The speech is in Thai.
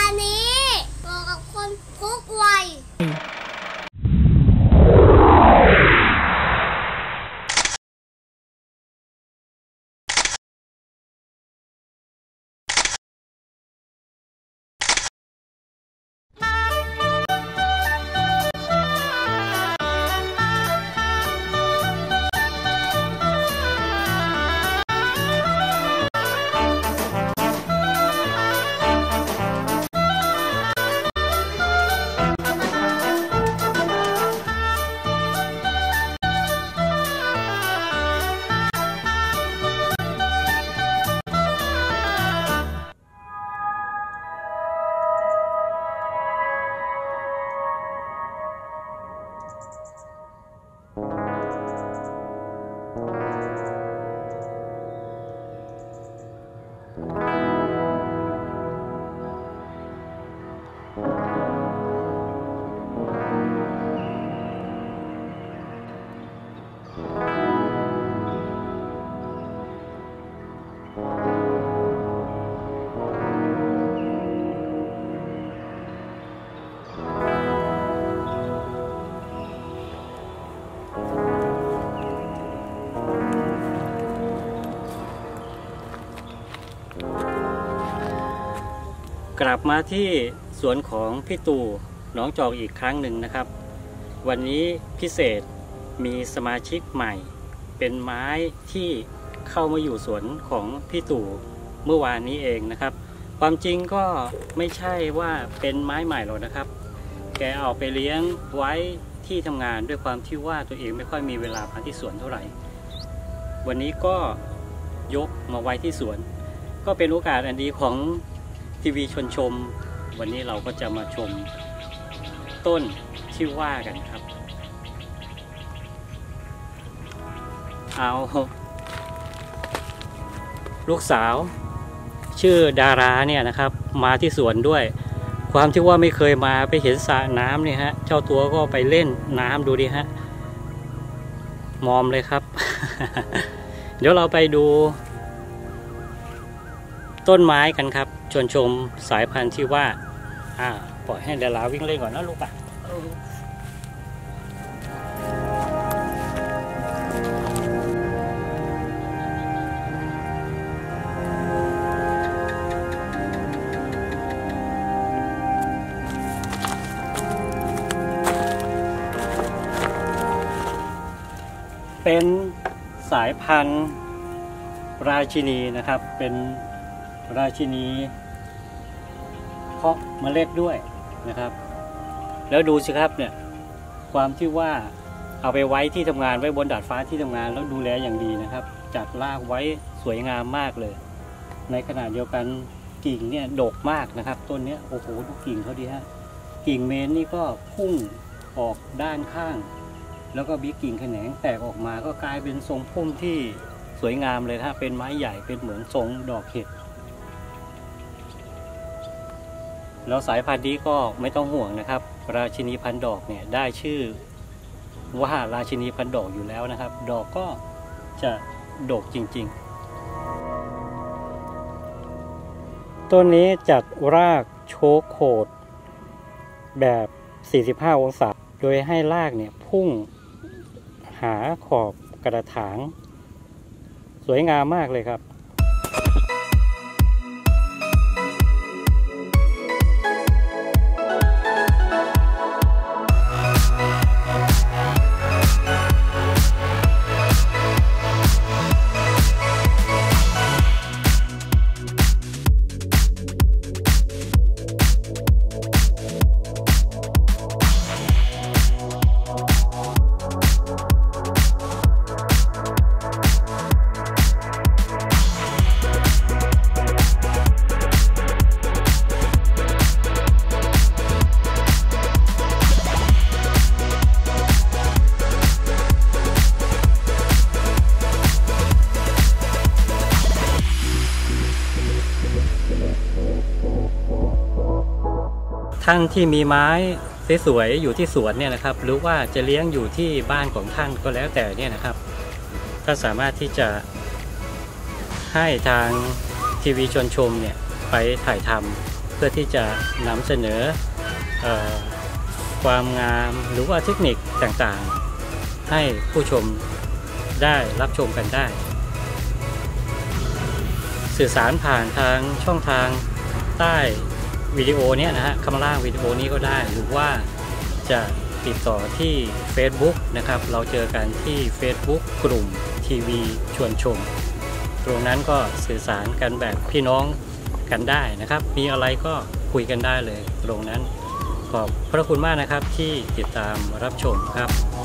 นี้บอกกับคนทุกวัยกลับมาที่สวนของพี่ตู่หนองจอกอีกครั้งหนึ่งนะครับ วันนี้พิเศษมีสมาชิกใหม่เป็นไม้ที่เข้ามาอยู่สวนของพี่ตู่เมื่อวานนี้เองนะครับความจริงก็ไม่ใช่ว่าเป็นไม้ใหม่หรอกนะครับแกเอาไปเลี้ยงไว้ที่ทำงานด้วยความที่ว่าตัวเองไม่ค่อยมีเวลามาที่สวนเท่าไหร่วันนี้ก็ยกมาไว้ที่สวนก็เป็นโอกาสอันดีของทีวีชมวันนี้เราก็จะมาชมต้นที่ว่ากันครับเอาลูกสาวชื่อดาราเนี่ยนะครับมาที่สวนด้วยความที่ว่าไม่เคยมาไปเห็นสระน้ำเนี่ยฮะเจ้าตัวก็ไปเล่นน้ำดูดิฮะมอมเลยครับ เดี๋ยวเราไปดูต้นไม้กันครับชมสายพันธุ์ที่ว่าปล่อยให้ดาราวิ่งเล่นก่อนนะลูกเป็นสายพันธุ์ราชินีนะครับเป็นราชินีเพาะเมล็ดด้วยนะครับแล้วดูสิครับเนี่ยความที่ว่าเอาไปไว้ที่ทำงานไว้บนดาดฟ้าที่ทำงานแล้วดูแลอย่างดีนะครับจัดรากไว้สวยงามมากเลยในขณะเดียวกันกิ่งเนี่ยดกมากนะครับต้นนี้โอ้โหดูกิ่งเขาดีฮะกิ่งเมนนี่ก็พุ่งออกด้านข้างแล้วก็มีกิ่งแขนงแตกออกมาก็กลายเป็นทรงพุ่มที่สวยงามเลยถ้าเป็นไม้ใหญ่เป็นเหมือนทรงดอกเห็ดแล้วสายพันธุ์นี้ก็ไม่ต้องห่วงนะครับราชินีพันธุ์ดอกเนี่ยได้ชื่อว่าราชินีพันธุ์ดอกอยู่แล้วนะครับดอกก็จะดกจริงๆต้นนี้จัดรากโชกโคดแบบ45องศาโดยให้รากเนี่ยพุ่งหาขอบกระถางสวยงามมากเลยครับท่านที่มีไม้สวยๆอยู่ที่สวนเนี่ยนะครับหรือว่าจะเลี้ยงอยู่ที่บ้านของท่านก็แล้วแต่เนี่ยนะครับท่านสามารถที่จะให้ทางทีวีชมเนี่ยไปถ่ายทเพื่อที่จะนำเสนอความงามหรือว่าเทคนิคต่างๆให้ผู้ชมได้รับชมกันได้สื่อสารผ่านทางช่องทางใต้วิดีโอนี้นะฮะข้างล่างวิดีโอนี้ก็ได้หรือว่าจะติดต่อที่ Facebook นะครับเราเจอกันที่ Facebook กลุ่มทีวีชวนชมตรงนั้นก็สื่อสารกันแบบพี่น้องกันได้นะครับมีอะไรก็คุยกันได้เลยตรงนั้นขอบพระคุณมากนะครับที่ติดตามรับชมครับ